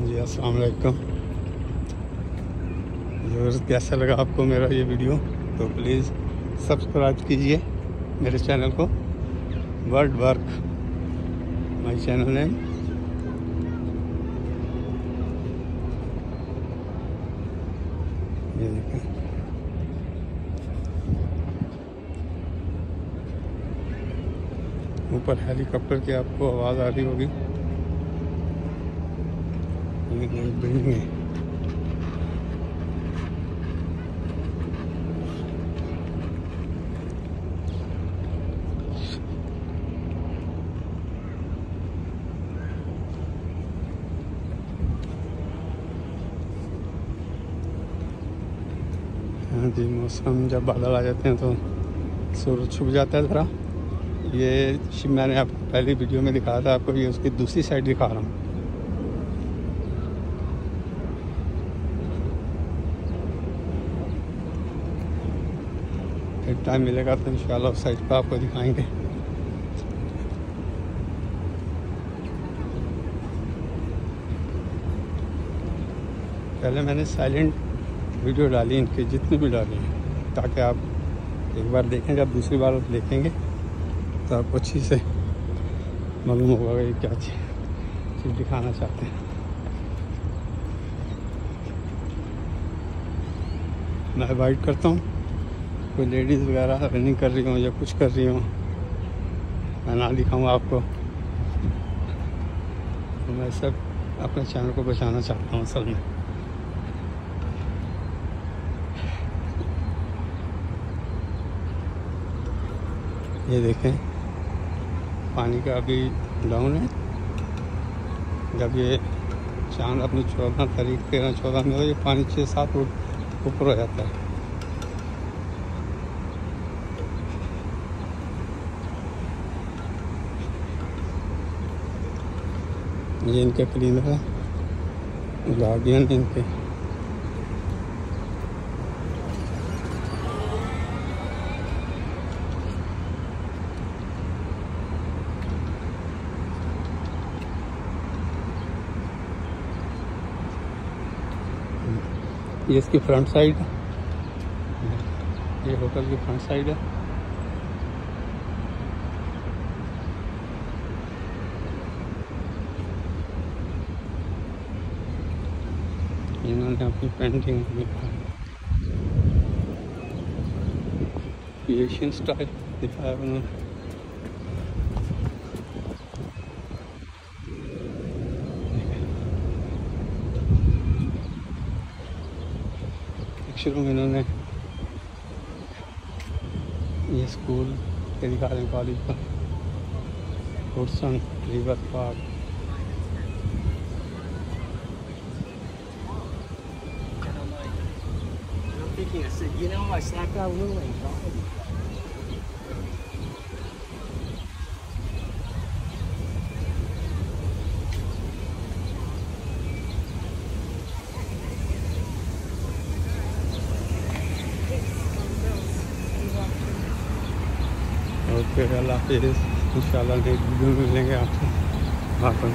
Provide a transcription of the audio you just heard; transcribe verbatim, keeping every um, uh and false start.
जी अस्सलाम वालेकुम। व्यूअर्स, कैसा लगा आपको मेरा ये वीडियो? तो प्लीज़ सब्सक्राइब कीजिए मेरे चैनल को, world work my channel name. ये देखें, ऊपर हेलीकॉप्टर की आपको आवाज़ आ रही होगी। बिल्डिंग है। हाँ जी, मौसम जब बादल आ जाते हैं तो सूरज छुप जाता है ज़रा। ये मैंने आपको पहली वीडियो में दिखाया था, आपको ये उसकी दूसरी साइड दिखा रहा हूँ। फिर टाइम मिलेगा तो इंशाल्लाह उस साइड पर आपको दिखाएंगे। पहले मैंने साइलेंट वीडियो डाली इनकी, जितनी भी डाली हैं, ताकि आप एक बार देखें, जब दूसरी बार देखेंगे तो आपको अच्छी से मालूम होगा कि क्या चीज़ दिखाना चाहते हैं। मैं अवॉइड करता हूँ कोई लेडीज़ वगैरह रनिंग कर रही हूँ या कुछ कर रही हूँ, मैं ना दिखाऊँ आपको। तो मैं सब अपने चैनल को बचाना चाहता हूँ असल में। ये देखें, पानी का अभी डाउन है। जब ये चांद अपनी चौदह तारीख तेरह चौदह में हो, ये पानी छः सात फुट ऊपर हो जाता है। ये इनके क्लीनर है, गार्डियन इनके। ये इसकी फ्रंट साइड है, ये होटल की फ्रंट साइड है। इन्होंने अपनी पेंटिंग एशियन स्टाइल दिखाया उन्होंने। शुरू में इन्होंने ये स्कूल के दिखा रहे हैं, कॉलेज का, Hudson river park. You know, my snack got ruined. Okay, अल्लाह हाफिज़। इंशाल्लाह नेक्स्ट वीडियो में मिलेंगे आपसे वहाँ पर।